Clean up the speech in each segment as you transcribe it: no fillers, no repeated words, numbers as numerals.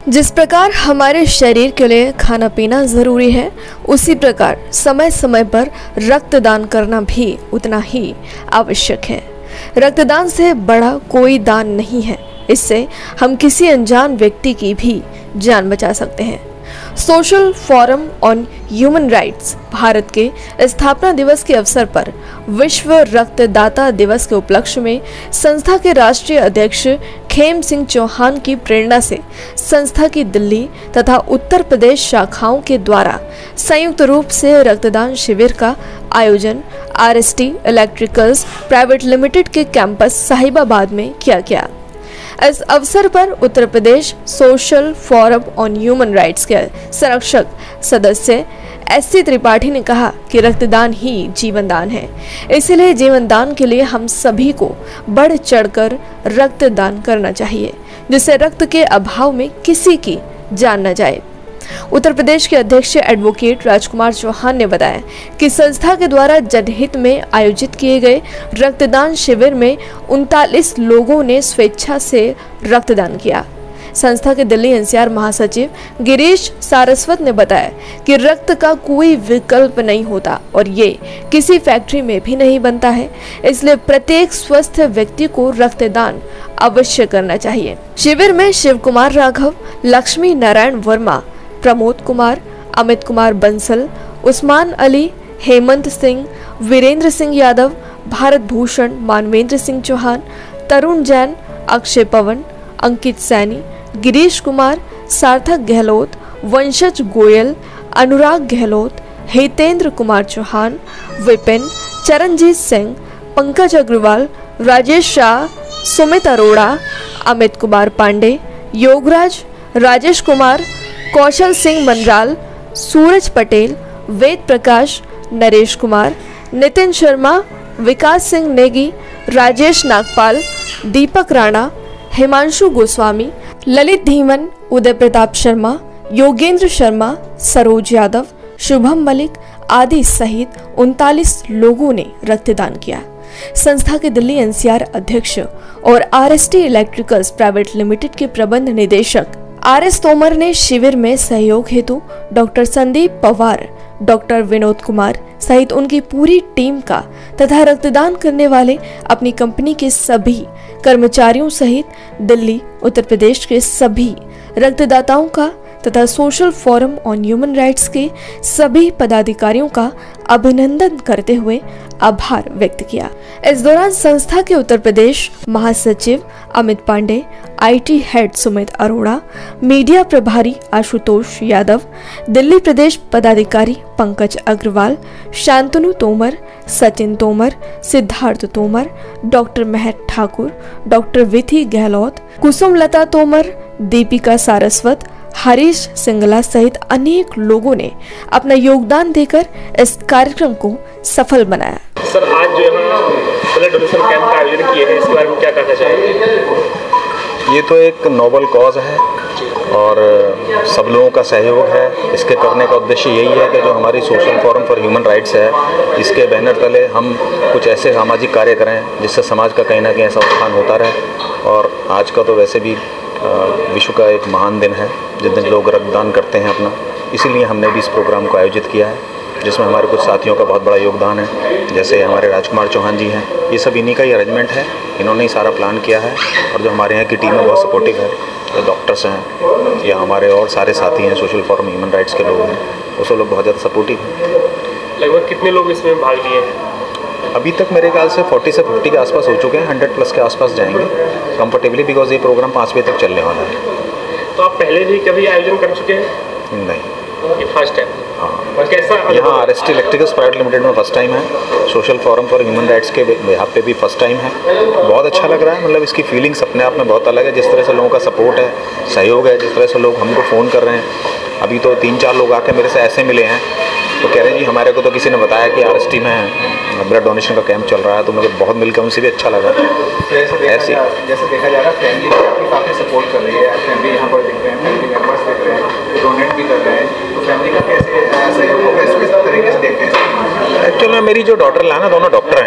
जिस प्रकार हमारे शरीर के लिए खाना पीना ज़रूरी है, उसी प्रकार समय समय पर रक्तदान करना भी उतना ही आवश्यक है। रक्तदान से बड़ा कोई दान नहीं है। इससे हम किसी अनजान व्यक्ति की भी जान बचा सकते हैं। Social Forum on Human Rights Bharat के स्थापना दिवस के अवसर पर विश्व रक्तदाता दिवस के उपलक्ष्य में संस्था के राष्ट्रीय अध्यक्ष खेम सिंह चौहान की प्रेरणा से संस्था की दिल्ली तथा उत्तर प्रदेश शाखाओं के द्वारा संयुक्त रूप से रक्तदान शिविर का आयोजन आरएसटी इलेक्ट्रिकल्स प्राइवेट लिमिटेड के कैंपस साहिबाबाद में किया गया। इस अवसर पर Uttar Pradesh Social Forum on Human Rights के संरक्षक सदस्य एससी त्रिपाठी ने कहा कि रक्तदान ही जीवन दान है, इसलिए जीवन दान के लिए हम सभी को बढ़ चढ़कर रक्तदान करना चाहिए, जिससे रक्त के अभाव में किसी की जान न जाए। उत्तर प्रदेश के अध्यक्ष एडवोकेट राजकुमार चौहान ने बताया कि संस्था के द्वारा जनहित में आयोजित किए गए रक्तदान शिविर में 39 लोगों ने स्वेच्छा से रक्तदान किया। संस्था के दिल्ली एनसीआर महासचिव गिरीश सारस्वत ने बताया कि रक्त का कोई विकल्प नहीं होता और ये किसी फैक्ट्री में भी नहीं बनता है, इसलिए प्रत्येक स्वस्थ व्यक्ति को रक्तदान अवश्य करना चाहिए। शिविर में शिव कुमार राघव, लक्ष्मी नारायण वर्मा, प्रमोद कुमार, अमित कुमार बंसल, उस्मान अली, हेमंत सिंह, वीरेंद्र सिंह यादव, भारत भूषण, मानवेंद्र सिंह चौहान, तरुण जैन, अक्षय पवन, अंकित सैनी, गिरीश कुमार, सार्थक गहलोत, वंशज गोयल, अनुराग गहलोत, हितेंद्र कुमार चौहान, विपिन, चरणजीत सिंह, पंकज अग्रवाल, राजेश शाह, सुमित अरोड़ा, अमित कुमार पांडे, योगराज, राजेश कुमार, कौशल सिंह मनराल, सूरज पटेल, वेद प्रकाश, नरेश कुमार, नितिन शर्मा, विकास सिंह नेगी, राजेश नागपाल, दीपक राणा, हिमांशु गोस्वामी, ललित धीमन, उदय प्रताप शर्मा, योगेंद्र शर्मा, सरोज यादव, शुभम मलिक आदि सहित 39 लोगों ने रक्तदान किया। संस्था के दिल्ली एनसीआर अध्यक्ष और आरएसटी इलेक्ट्रिकल्स प्राइवेट लिमिटेड के प्रबंध निदेशक आरएस तोमर ने शिविर में सहयोग हेतु डॉक्टर संदीप पवार, डॉक्टर विनोद कुमार सहित उनकी पूरी टीम का तथा रक्तदान करने वाले अपनी कंपनी के सभी कर्मचारियों सहित दिल्ली, उत्तर प्रदेश के सभी रक्तदाताओं का तथा Social Forum on Human Rights के सभी पदाधिकारियों का अभिनंदन करते हुए आभार व्यक्त किया। इस दौरान संस्था के उत्तर प्रदेश महासचिव Amit Pandey, IT head Sumit Arora, media प्रभारी आशुतोष यादव, दिल्ली प्रदेश पदाधिकारी पंकज अग्रवाल, शांतनु तोमर, सचिन तोमर, सिद्धार्थ तोमर, डॉक्टर महक ठाकुर, डॉक्टर विथी गहलोत, कुसुमलता तोमर, दीपिका सारस्वत, हरीश सिंगला सहित अनेक लोगों ने अपना योगदान देकर इस कार्यक्रम को सफल बनाया। सर, आज जो है ब्लड डोनेशन कैंप का आयोजन किए हैं, इसके बारे में क्या कहना चाहेंगे? ये तो एक नोबल कॉज है और सब लोगों का सहयोग है। इसके करने का उद्देश्य यही है कि जो हमारी Social Forum for Human Rights है, इसके बैनर तले हम कुछ ऐसे सामाजिक कार्य करें जिससे समाज का कहीं ना कहीं ऐसा उत्थान होता रहे। और आज का तो वैसे भी विश्व का एक महान दिन है जिस दिन लोग रक्तदान करते हैं अपना, इसीलिए हमने भी इस प्रोग्राम को आयोजित किया है, जिसमें हमारे कुछ साथियों का बहुत बड़ा योगदान है। जैसे हमारे राजकुमार चौहान जी हैं, ये सब इन्हीं का ही अरेंजमेंट है, इन्होंने ही सारा प्लान किया है। और जो हमारे यहाँ की टीम है बहुत सपोर्टिव है, जो डॉक्टर्स हैं या हमारे और सारे साथी हैं सोशल फोरम ह्यूमन राइट्स के लोग हैं, वो सब लोग बहुत ज़्यादा सपोर्टिव हैं। लगभग कितने लोग इसमें भाग लिए हैं? अभी तक मेरे ख्याल से 40 से 50 के आसपास हो चुके हैं, 100+ के आसपास जाएंगे कंफर्टेबली, बिकॉज ये प्रोग्राम 5 बजे तक चलने वाला है। तो आप पहले भी कभी आयोजन कर चुके हैं? नहीं, ये फर्स्ट टाइम। हाँ, और कैसा यहाँ आरएसटी इलेक्ट्रिकल्स प्राइवेट लिमिटेड में फर्स्ट टाइम है, Social Forum for Human Rights के यहाँ पे भी फर्स्ट टाइम है। बहुत अच्छा लग रहा है, मतलब इसकी फीलिंग्स अपने आप में बहुत अलग है। जिस तरह से लोगों का सपोर्ट है, सहयोग है, जिस तरह से लोग हमको फ़ोन कर रहे हैं, अभी तो 3-4 लोग आके मेरे से ऐसे मिले हैं तो कह रहे जी हमारे को तो किसी ने बताया कि RST में ब्लड डोनेशन का कैंप चल रहा है, तो मुझे बहुत मिलकर उनसे भी अच्छा लगा। जैसे देखा जा रहा है फैमिली भी काफ़ी सपोर्ट कर रही है, फैमिली यहाँ पर दिख रहे हैं, फैमिली मेम्बर्स दिख रहे हैं, डोनेट भी कर रहे हैं, तो फैमिली का कैसे सहयोग को किस तरीके से देखते हैं? एक्चुअल में मेरी जो डॉटर है ना, दोनों डॉक्टर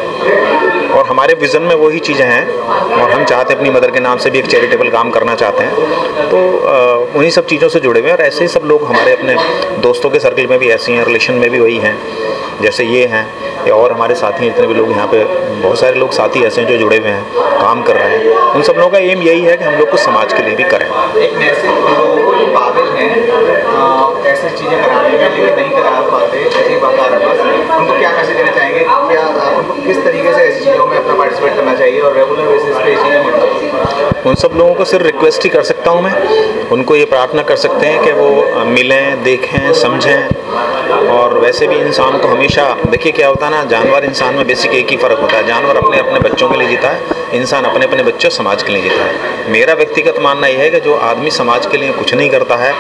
हैं और हमारे विज़न में वही चीज़ें हैं और हम चाहते हैं अपनी मदर के नाम से भी एक चैरिटेबल काम करना चाहते हैं, तो उन्हीं सब चीज़ों से जुड़े हुए हैं। और ऐसे ही सब लोग हमारे अपने दोस्तों के सर्कल में भी ऐसे हैं, रिलेशन में भी वही हैं, जैसे ये हैं या और हमारे साथी हैं, जितने भी लोग यहाँ पे बहुत सारे लोग साथी ऐसे हैं जो जुड़े हुए हैं, काम कर रहे हैं। उन सब लोगों का एम यही है कि हम लोग कुछ समाज के लिए भी करें। एक मैसेज लोग काबिल हैं ऐसी चीज़ें कराने में लेकिन नहीं करा पाते, ऐसे कारणवश उनको क्या मैसेज देना चाहेंगे? क्या उनको किस तरीके से ऐसी चीज़ों में अपना पार्टिसिपेट करना चाहिए और रेगुलर बेसिस पे ये चीज़ें होनी चाहिए? उन सब लोगों को सिर्फ रिक्वेस्ट ही कर सकता हूँ मैं, उनको ये प्रार्थना कर सकते हैं कि वो मिलें, देखें, समझें। और वैसे भी इंसान को हमेशा, देखिए क्या होता है ना, जानवर इंसान में बेसिक एक ही फ़र्क होता है, जानवर अपने अपने बच्चों के लिए जीता है, इंसान अपने अपने बच्चों समाज के लिए जीता है। मेरा व्यक्तिगत मानना यह है कि जो आदमी समाज के लिए कुछ नहीं करता है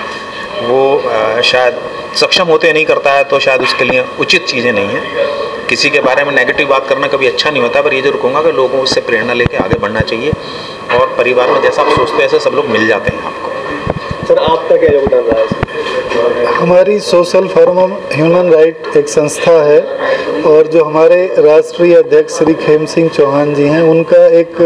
वो शायद सक्षम होते नहीं करता है, तो शायद उसके लिए उचित चीज़ें नहीं हैं। किसी के बारे में नेगेटिव बात करना कभी अच्छा नहीं होता, पर ये जरूर कहूँगा कि लोगों से प्रेरणा लेके आगे बढ़ना चाहिए और परिवार में जैसा आप सोचते हैं ऐसे सब लोग मिल जाते हैं आपको। सर आपका क्या योगदान रहा है इसमें? हमारी Social Forum of Human Right एक संस्था है और जो हमारे राष्ट्रीय अध्यक्ष श्री खेम सिंह चौहान जी हैं, उनका एक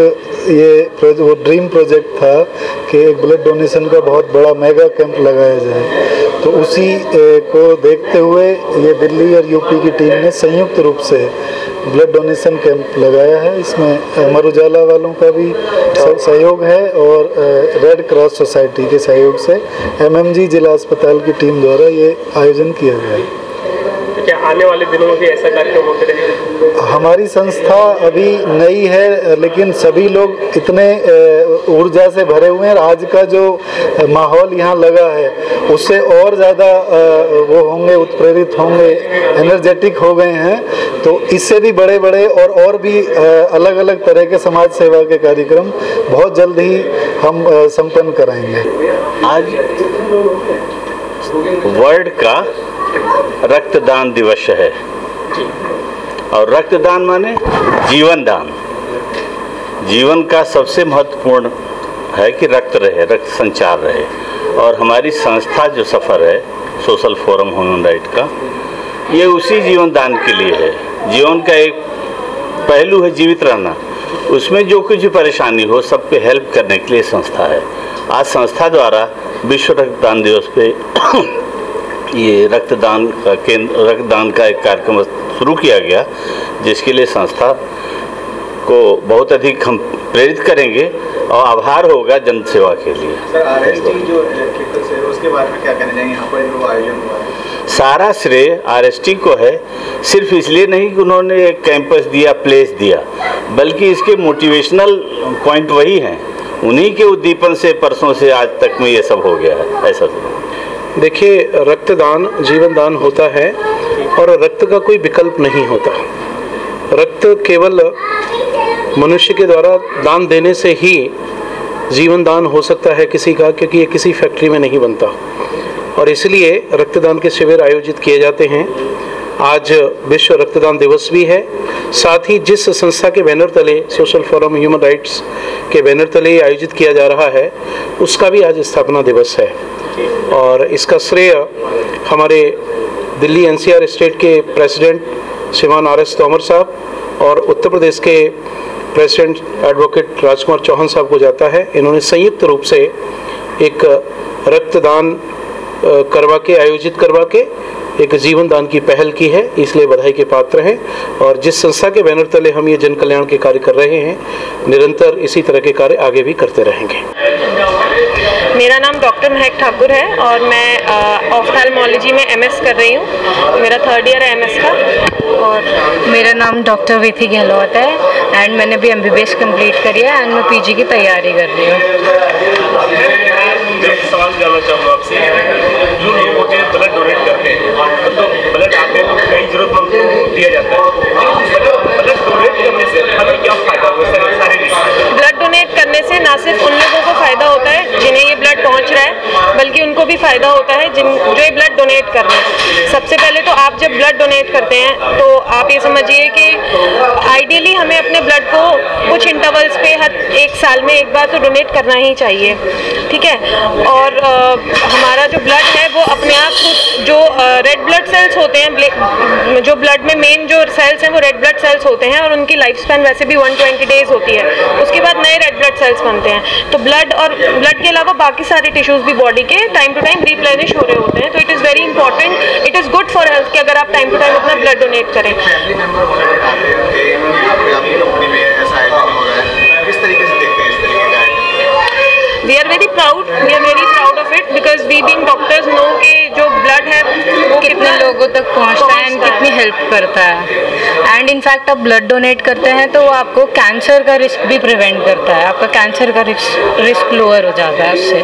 ये वो ड्रीम प्रोजेक्ट था कि एक ब्लड डोनेशन का बहुत बड़ा मेगा कैंप लगाया जाए। तो उसी को देखते हुए ये दिल्ली और यूपी की टीम ने संयुक्त रूप से ब्लड डोनेशन कैंप लगाया है। इसमें अमर उजाला वालों का भी सहयोग है और रेड क्रॉस सोसाइटी के सहयोग से MMG जिला अस्पताल की टीम द्वारा ये आयोजन किया गया है। तो क्या आने वाले दिनों में भी ऐसा कार्यक्रम होते रहेगा? हमारी संस्था अभी नई है लेकिन सभी लोग इतने ऊर्जा से भरे हुए हैं। आज का जो माहौल यहाँ लगा है उससे और ज़्यादा वो होंगे, उत्प्रेरित होंगे, एनर्जेटिक हो गए हैं। तो इससे भी बड़े बड़े और भी अलग अलग तरह के समाज सेवा के कार्यक्रम बहुत जल्द ही हम संपन्न कराएंगे। आज वर्ल्ड का रक्तदान दिवस है और रक्तदान माने जीवन दान। जीवन का सबसे महत्वपूर्ण है कि रक्त रहे, रक्त संचार रहे। और हमारी संस्था जो सफ़र है सोशल फोरम ह्यूमन राइट का, ये उसी जीवन दान के लिए है। जीवन का एक पहलू है जीवित रहना, उसमें जो कुछ परेशानी हो सब पे हेल्प करने के लिए संस्था है। आज संस्था द्वारा विश्व रक्तदान दिवस पे ये रक्तदान का एक कार्यक्रम शुरू किया गया, जिसके लिए संस्था को बहुत अधिक हम प्रेरित करेंगे और आभार होगा जन सेवा के लिए। सर RST जो इलेक्ट्रिकल से उसके बारे में क्या कहना चाहिए? यहाँ पर जो आयोजन हुआ है सारा श्रेय RST को है। सिर्फ इसलिए नहीं कि उन्होंने एक कैंपस दिया, प्लेस दिया, बल्कि इसके मोटिवेशनल पॉइंट वही हैं। उन्हीं के उद्दीपन से परसों से आज तक में ये सब हो गया है। ऐसा देखिए, रक्तदान जीवन दान होता है और रक्त का कोई विकल्प नहीं होता। रक्त केवल मनुष्य के द्वारा दान देने से ही जीवन दान हो सकता है किसी का, क्योंकि ये किसी फैक्ट्री में नहीं बनता। और इसलिए रक्तदान के शिविर आयोजित किए जाते हैं। आज विश्व रक्तदान दिवस भी है। साथ ही जिस संस्था के बैनर तले, सोशल फोरम ह्यूमन राइट्स के बैनर तले आयोजित किया जा रहा है, उसका भी आज स्थापना दिवस है। और इसका श्रेय हमारे दिल्ली NCR स्टेट के प्रेसिडेंट श्रीमान RS तोमर साहब और उत्तर प्रदेश के प्रेसिडेंट एडवोकेट राजकुमार चौहान साहब को जाता है। इन्होंने संयुक्त रूप से एक रक्तदान आयोजित करवा के एक जीवन दान की पहल की है, इसलिए बधाई के पात्र हैं। और जिस संस्था के बैनर तले हम ये जन कल्याण के कार्य कर रहे हैं, निरंतर इसी तरह के कार्य आगे भी करते रहेंगे। मेरा नाम डॉक्टर महक ठाकुर है और मैं ऑफ्थेल्मोलॉजी में MS कर रही हूँ। मेरा 3rd ईयर है MS का। और मेरा नाम डॉक्टर विथी गहलोत है एंड मैंने भी MBBS कंप्लीट करी है एंड मैं PG की तैयारी कर रही हूँ। सवाल जानना चाहूँगा आपसे, जो लोग होते हैं ब्लड डोनेट करते हैं, तो ब्लड आते हैं तो कई जरूरतमंद दिया जाता है। ब्लड डोनेट करने से हमें क्या फायदा होता है? ब्लड डोनेट करने से ना सिर्फ उन लोगों को फ़ायदा होता है जिन्हें ये ब्लड पहुंच रहा है, बल्कि उनको भी फ़ायदा होता है जो ये ब्लड डोनेट कर रहे हैं। सबसे पहले तो आप जब ब्लड डोनेट करते हैं तो आप ये समझिए कि आइडियली हमें अपने ब्लड को कुछ इंटरवल्स पे हर 1 साल में एक बार तो डोनेट करना ही चाहिए, ठीक है। और हमारा जो ब्लड है वो अपने आप जो रेड ब्लड सेल्स होते हैं, जो ब्लड में मेन जो सेल्स हैं वो रेड ब्लड सेल्स होते हैं और उनकी लाइफ स्पैन वैसे भी 120 डेज होती है। उसके बाद नए रेड ब्लड सेल्स बनते हैं। तो ब्लड और ब्लड के अलावा बाकी सारे टिश्यूज भी बॉडी के टाइम टू टाइम रिप्लेनिश हो रहे होते हैं। तो it is very important, it is good for health कि अगर आप टाइम टू टाइम अपना ब्लड डोनेट करें। We are very proud of it because we being doctors know कि जो ब्लड है वो कितने लोगों तक पहुंचता है एंड कितनी हेल्प करता है। एंड इनफैक्ट आप ब्लड डोनेट करते हैं तो वो आपको कैंसर का रिस्क भी प्रिवेंट करता है, आपका कैंसर का रिस्क लोअर हो जाता है उससे।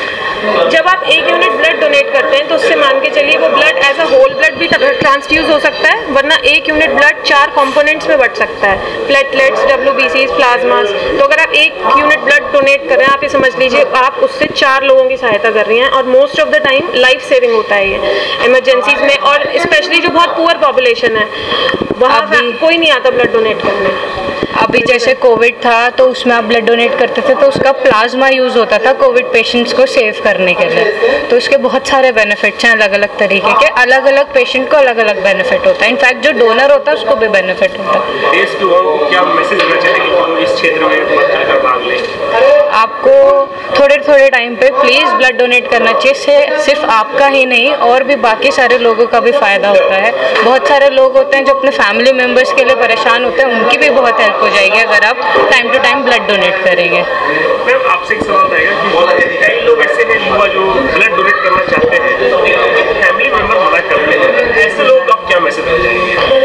जब आप 1 यूनिट ब्लड डोनेट करते हैं तो उससे मान के चलिए वो blood as a whole blood भी ट्रांसफ्यूज हो सकता है, वरना 1 यूनिट ब्लड 4 कंपोनेंट्स में बट सकता है, प्लेटलेट्स, WBCs, प्लाज्मास। तो अगर आप 1 यूनिट ब्लड डोनेट कर रहे हैं, आप ये समझ लीजिए आप उससे 4 लोगों की सहायता कर रही हैं। और most of the time life saving होता है ये इमरजेंसीज में, और स्पेशली जो बहुत पुअर पॉपुलेशन है वहाँ कोई नहीं आता ब्लड डोनेट करने। अभी जैसे कोविड था तो उसमें आप ब्लड डोनेट करते थे तो उसका प्लाज्मा यूज़ होता था कोविड पेशेंट्स को सेव करने के लिए। तो उसके बहुत सारे बेनिफिट्स हैं अलग अलग तरीके के, अलग अलग पेशेंट को अलग अलग बेनिफिट होता है। इनफैक्ट जो डोनर होता है उसको भी बेनिफिट होता है। देश के लोगों को क्या मैसेज देना चाहते हैं कि वो इस क्षेत्र में बढ़ चढ़कर भाग लें? आपको थोड़े टाइम पे प्लीज़ ब्लड डोनेट करना चाहिए। सिर्फ आपका ही नहीं और भी बाकी सारे लोगों का भी फ़ायदा होता है। बहुत सारे लोग होते हैं जो अपने फैमिली मेम्बर्स के लिए परेशान होते हैं, उनकी भी बहुत हेल्प हो जाएगी अगर आप time to time blood donate करेंगे। मैम आपसे एक सवाल रहेगा कि कई लोग ऐसे हैं युवा जो ब्लड डोनेट करना चाहते हैं, फैमिली मेम्बर मना करते हैं, ऐसे लोग आप क्या मैसेज देना चाहेंगे?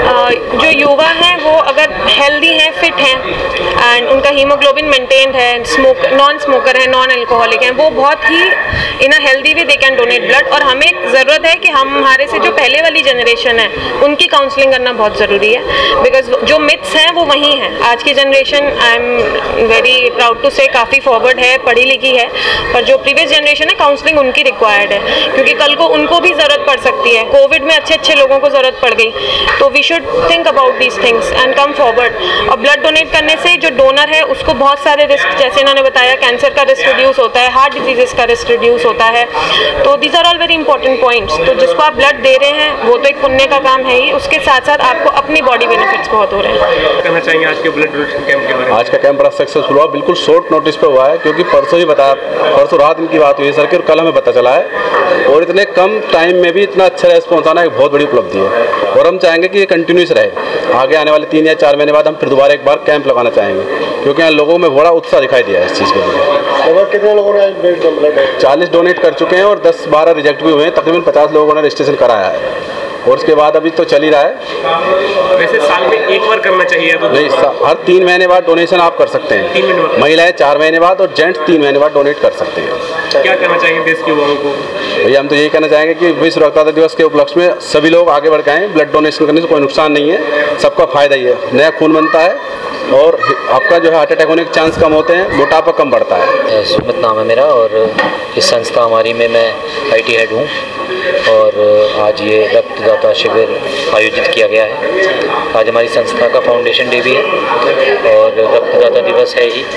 जो युवा हैं वो अगर हेल्दी हैं, फिट हैं एंड उनका हीमोग्लोबिन मेंटेन्ड है, नॉन स्मोकर है, नॉन अल्कोहलिक हैं, वो बहुत ही in a healthy way they can donate blood. और हमें ज़रूरत है कि हमारे से जो पहले वाली जनरेशन है उनकी काउंसलिंग करना बहुत ज़रूरी है, बिकॉज जो मिथ्स हैं वो वही हैं। आज की generation I am very proud to say काफ़ी फॉरवर्ड है, पढ़ी लिखी है, पर जो प्रीवियस जनरेशन है काउंसलिंग उनकी रिक्वायर्ड है, क्योंकि कल को उनको भी ज़रूरत पड़ सकती है। कोविड में अच्छे लोगों को ज़रूरत पड़ गई, तो we should think about these things and come forward. और ब्लड डोनेट करने से जो डोनर है उसको बहुत सारे रिस्क, जैसे इन्होंने बताया, कैंसर का रिस्क रिड्यूस होता है, हार्ट डिजीजेस का रिस्क रिड्यूस होता है। तो these are all very important points. तो जिसको आप ब्लड दे रहे हैं वो तो एक पुण्य का काम है ही, उसके साथ साथ आपको अपनी बॉडी बेनिफिट्स बहुत हो रहे हैं। कहना चाहेंगे आज के ब्लड डोनेशन कैंप के बारे में? आज का कैंप बड़ा सक्सेसफुल हुआ, बिल्कुल शॉर्ट नोटिस पे हुआ है, क्योंकि परसों रात इनकी बात हुई है सर की, और कल हमें पता चला है, और इतने कम टाइम में भी इतना अच्छा रेस्पॉन्स आना एक बहुत बड़ी उपलब्धि है। और हम चाहेंगे कि ये कंटिन्यूस रहे। आगे आने वाले 3 या 4 महीने बाद हम फिर दोबारा एक बार कैंप लगाना चाहेंगे, क्योंकि यहाँ लोगों में बड़ा उत्साह दिखाई दिया है इस चीज़ के लिए। कितने लोगों ने 40 डोनेट कर चुके हैं और 10-12 रिजेक्ट भी हुए हैं। तकरीबन 50 लोगों ने रजिस्ट्रेशन कराया है, और उसके बाद अभी तो चल ही रहा है। वैसे साल में एक बार करना चाहिए तो नहीं, हर 3 महीने बाद डोनेशन आप कर सकते हैं। 3 महीने बाद, महिलाएं 4 महीने बाद और जेंट्स 3 महीने बाद डोनेट कर सकते हैं। क्या कहना चाहेंगे देश के युवाओं को? भैया हम तो यही कहना चाहेंगे कि विश्व रक्तदाता दिवस के उपलक्ष्य में सभी लोग आगे बढ़ के आएँ। ब्लड डोनेशन करने से कोई नुकसान नहीं है, सबका फायदा ही है। नया खून बनता है और आपका जो है हार्ट अटैक होने के चांस कम होते हैं, मोटापा कम बढ़ता है। सुमित नाम है मेरा, और इस संस्था हमारी में मैं IT हेड हूँ। और आज ये रक्तदाता शिविर आयोजित किया गया है। आज हमारी संस्था का फाउंडेशन डे भी है और रक्तदाता दिवस है ही,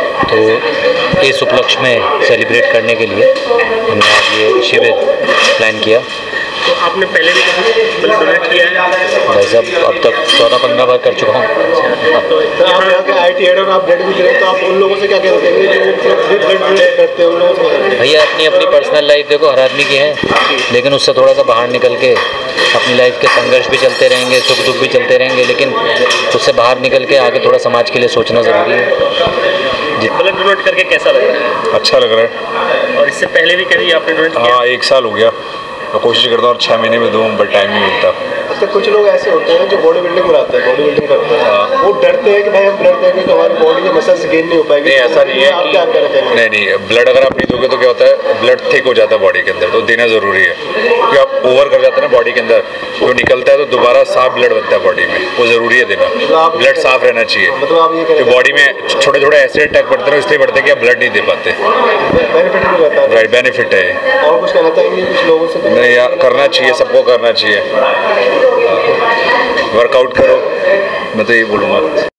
तो इस उपलक्ष्य में सेलिब्रेट करने के लिए हमने आज ये शिविर प्लान किया। तो आपने पहले भी कभी ब्लड डोनेट किया है? भाई साहब अब तक 14-15 बार कर चुका हूँ। तो यहाँ के IT हेड और आप ब्लड भी करें, तो आप उन लोगों से क्या कहते हैं जो ब्लड डोनेट करते हैं उन लोगों से? भैया अपनी पर्सनल लाइफ देखो, हर आदमी की है, लेकिन उससे थोड़ा सा बाहर निकल के अपनी लाइफ के संघर्ष भी चलते रहेंगे, सुख दुख भी चलते रहेंगे, लेकिन उससे बाहर निकल के आगे थोड़ा समाज के लिए सोचना ज़रूरी है। ब्लड डोनेट करके कैसा लग रहा है? अच्छा लग रहा है। और इससे पहले भी कभी आपने डोनेट किया? हाँ, 1 साल हो गया। मैं कोशिश करता हूँ 6 महीने में दूँ, बट टाइम नहीं मिलता। अच्छा, कुछ लोग ऐसे होते हैं जो बॉडी बिल्डिंग बनाते हैं, बॉडी बिल्डिंग करते हैं, वो डरते हैं कि भाई हम ब्लड देंगे तो हमारी बॉडी के मसल्स गेन नहीं हो पाएंगे। नहीं, ऐसा नहीं है। आप क्या कहते हैं? नहीं, ब्लड अगर आप नहीं दोगे तो क्या होता है, ब्लड थिक हो जाता है बॉडी के अंदर, तो देना ज़रूरी है। क्योंकि आप ओवर कर जाते हैं ना बॉडी के अंदर, जो निकलता है तो दोबारा साफ ब्लड बनता है बॉडी में, वो ज़रूरी है देना। ब्लड साफ रहना चाहिए। तो बॉडी में छोटे छोटे एसिड अटैक पड़ते हैं, इसलिए पड़ते हैं कि आप ब्लड नहीं दे पाते। राइट, बेनिफिट है। और कुछ कहना चाहेंगे कुछ लोगों से? नहीं यार, करना चाहिए, सबको करना चाहिए। वर्कआउट करो, मैं तो यही बोलूँगा।